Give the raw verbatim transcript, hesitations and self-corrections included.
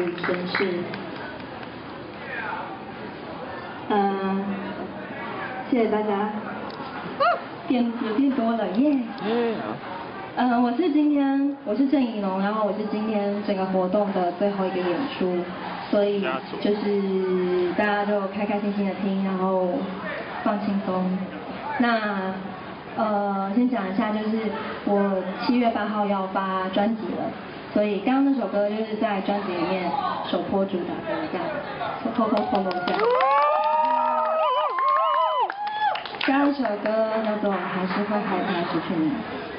语绅士。嗯，谢谢大家。变有变多了耶。嗯。嗯，我是今天我是郑怡农，然后我是今天整个活动的最后一个演出，所以就是大家就开开心心的听，然后放轻松。那呃，先讲一下，就是我七月八号要发专辑了，所以刚刚那首歌就是在专辑里面首播主打歌这样，偷偷透露一下。下一首歌叫做《还是会害怕失去你》。